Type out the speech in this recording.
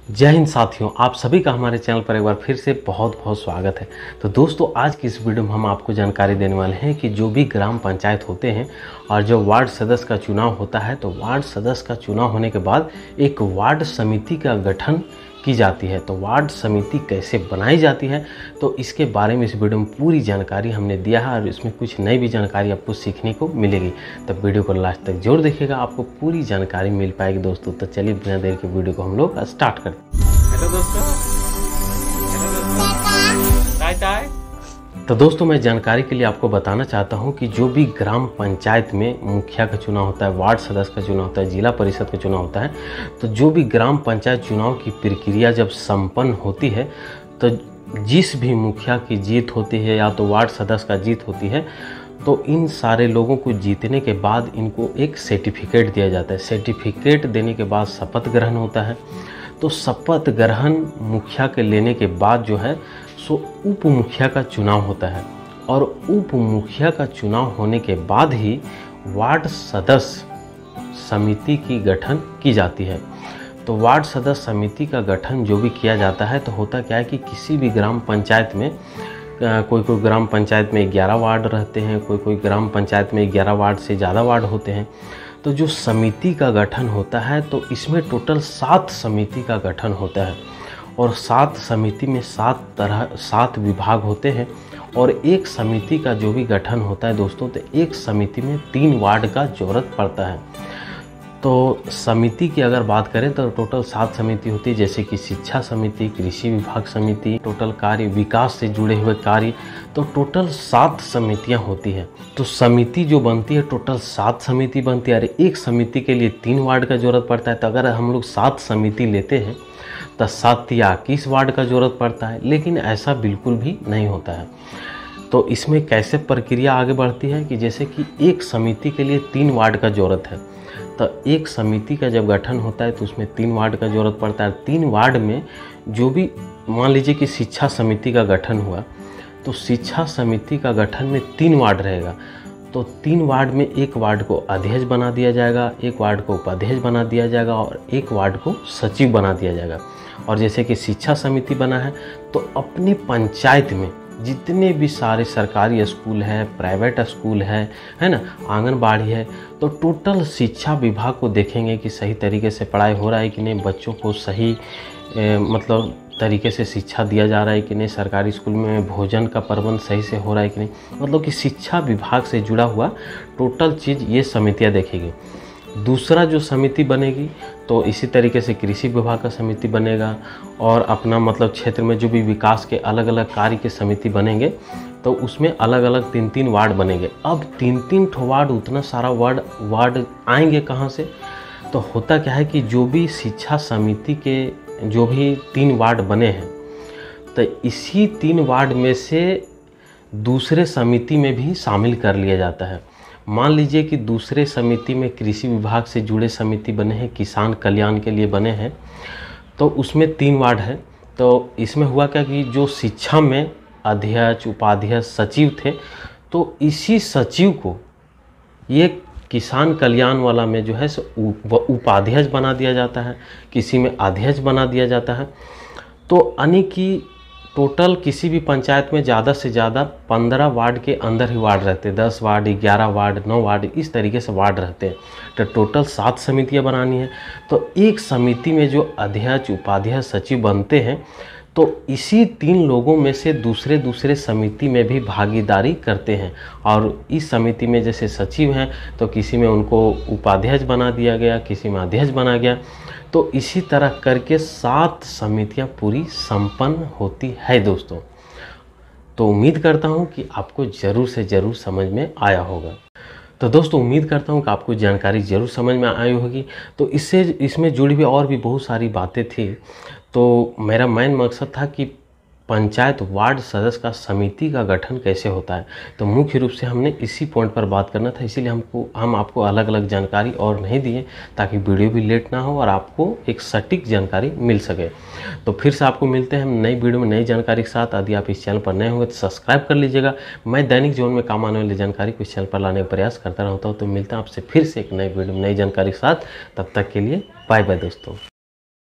जय हिंद साथियों, आप सभी का हमारे चैनल पर एक बार फिर से बहुत बहुत स्वागत है। तो दोस्तों, आज की इस वीडियो में हम आपको जानकारी देने वाले हैं कि जो भी ग्राम पंचायत होते हैं और जो वार्ड सदस्य का चुनाव होता है, तो वार्ड सदस्य का चुनाव होने के बाद एक वार्ड समिति का गठन की जाती है। तो वार्ड समिति कैसे बनाई जाती है, तो इसके बारे में इस वीडियो में पूरी जानकारी हमने दिया है और इसमें कुछ नई भी जानकारी आपको सीखने को मिलेगी। तो वीडियो को लास्ट तक जरूर देखिएगा, आपको पूरी जानकारी मिल पाएगी दोस्तों। तो चलिए बिना देर के वीडियो को हम लोग स्टार्ट करते हैं। हेलो दोस्तों, टाय तो दोस्तों, मैं जानकारी के लिए आपको बताना चाहता हूं कि जो भी ग्राम पंचायत में मुखिया का चुनाव होता है, वार्ड सदस्य का चुनाव होता है, जिला परिषद का चुनाव होता है, तो जो भी ग्राम पंचायत चुनाव की प्रक्रिया जब संपन्न होती है, तो जिस भी मुखिया की जीत होती है या तो वार्ड सदस्य का जीत होती है, तो इन सारे लोगों को जीतने के बाद इनको एक सर्टिफिकेट दिया जाता है। सर्टिफिकेट देने के बाद शपथ ग्रहण होता है। तो शपथ ग्रहण मुखिया के लेने के बाद जो है सो उप मुखिया का चुनाव होता है, और उप मुखिया का चुनाव होने के बाद ही वार्ड सदस्य समिति की गठन की जाती है। तो वार्ड सदस्य समिति का गठन जो भी किया जाता है, तो होता क्या है कि किसी भी ग्राम पंचायत में कोई ग्राम पंचायत में 11 वार्ड रहते हैं, कोई ग्राम पंचायत में 11 वार्ड से ज़्यादा वार्ड होते हैं। तो जो समिति का गठन होता है, तो इसमें टोटल 7 समिति का गठन होता है, और 7 समिति में 7 विभाग होते हैं। और एक समिति का जो भी गठन होता है दोस्तों, तो एक समिति में 3 वार्ड का जरूरत पड़ता है। तो समिति की अगर बात करें तो टोटल 7 समिति होती है, जैसे कि शिक्षा समिति, कृषि विभाग समिति, टोटल कार्य विकास से जुड़े हुए कार्य, तो टोटल 7 समितियां होती है। तो समिति जो बनती है, टोटल 7 समिति बनती है। अरे एक समिति के लिए 3 वार्ड का जरूरत पड़ता है, तो अगर हम लोग 7 समिति लेते हैं तो 7 या 21 वार्ड का जरूरत पड़ता है, लेकिन ऐसा बिल्कुल भी नहीं होता है। तो इसमें कैसे प्रक्रिया आगे बढ़ती है कि जैसे कि एक समिति के लिए 3 वार्ड का जरूरत है, तो एक समिति का जब गठन होता है तो उसमें 3 वार्ड का जरूरत पड़ता है। 3 वार्ड में जो भी, मान लीजिए कि शिक्षा समिति का गठन हुआ, तो शिक्षा समिति का गठन में 3 वार्ड रहेगा। तो 3 वार्ड में एक वार्ड को अध्यक्ष बना दिया जाएगा, एक वार्ड को उपाध्यक्ष बना दिया जाएगा, और एक वार्ड को सचिव बना दिया जाएगा। और जैसे कि शिक्षा समिति बना है, तो अपनी पंचायत में जितने भी सारे सरकारी स्कूल है, प्राइवेट स्कूल है ना, आंगनबाड़ी है, तो टोटल शिक्षा विभाग को देखेंगे कि सही तरीके से पढ़ाई हो रहा है कि नहीं, बच्चों को सही मतलब तरीके से शिक्षा दिया जा रहा है कि नहीं, सरकारी स्कूल में भोजन का प्रबंध सही से हो रहा है कि नहीं, मतलब कि शिक्षा विभाग से जुड़ा हुआ टोटल चीज़ ये समितियाँ देखेगी। दूसरा जो समिति बनेगी, तो इसी तरीके से कृषि विभाग का समिति बनेगा, और अपना मतलब क्षेत्र में जो भी विकास के अलग अलग कार्य के समिति बनेंगे, तो उसमें अलग अलग 3-3 वार्ड बनेंगे। अब 3-3 वार्ड, उतना सारा वार्ड आएंगे कहाँ से? तो होता क्या है कि जो भी शिक्षा समिति के जो भी 3 वार्ड बने हैं, तो इसी 3 वार्ड में से दूसरे समिति में भी शामिल कर लिया जाता है। मान लीजिए कि दूसरे समिति में कृषि विभाग से जुड़े समिति बने हैं, किसान कल्याण के लिए बने हैं, तो उसमें 3 वार्ड है। तो इसमें हुआ क्या कि जो शिक्षा में अध्यक्ष, उपाध्यक्ष, सचिव थे, तो इसी सचिव को ये किसान कल्याण वाला में जो है सो उपाध्यक्ष बना दिया जाता है, किसी में अध्यक्ष बना दिया जाता है। तो यानी कि टोटल किसी भी पंचायत में ज़्यादा से ज़्यादा 15 वार्ड के अंदर ही वार्ड रहते हैं, 10 वार्ड, 11 वार्ड, 9 वार्ड, इस तरीके से वार्ड रहते हैं। तो टोटल 7 समितियां बनानी है। तो एक समिति में जो अध्यक्ष, उपाध्यक्ष, सचिव बनते हैं, तो इसी 3 लोगों में से दूसरे समिति में भी भागीदारी करते हैं। और इस समिति में जैसे सचिव हैं, तो किसी में उनको उपाध्यक्ष बना दिया गया, किसी में अध्यक्ष बना गया। तो इसी तरह करके 7 समितियां पूरी संपन्न होती है दोस्तों। तो उम्मीद करता हूं कि आपको ज़रूर से ज़रूर समझ में आया होगा। तो दोस्तों, उम्मीद करता हूं कि आपको जानकारी ज़रूर समझ में आई होगी। तो इसमें जुड़ी हुई और भी बहुत सारी बातें थी। तो मेरा मेन मकसद था कि पंचायत वार्ड सदस्य का समिति का गठन कैसे होता है, तो मुख्य रूप से हमने इसी पॉइंट पर बात करना था। इसीलिए हम आपको अलग अलग जानकारी और नहीं दिए, ताकि वीडियो भी लेट ना हो और आपको एक सटीक जानकारी मिल सके। तो फिर से आपको मिलते हैं हम नई वीडियो में नई जानकारी के साथ। यदि आप इस चैनल पर नए होंगे तो सब्सक्राइब कर लीजिएगा। मैं दैनिक जीवन में काम आने वाली जानकारी को इस चैनल पर लाने का प्रयास करता रहता हूँ। तो मिलता है आपसे फिर से एक नई वीडियो में नई जानकारी के साथ। तब तक के लिए बाय बाय दोस्तों।